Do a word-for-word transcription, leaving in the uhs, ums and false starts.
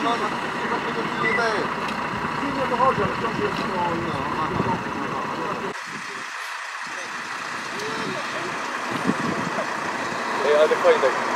nie dochodzi, ale wciąż jest to... Ej, ale fajnie.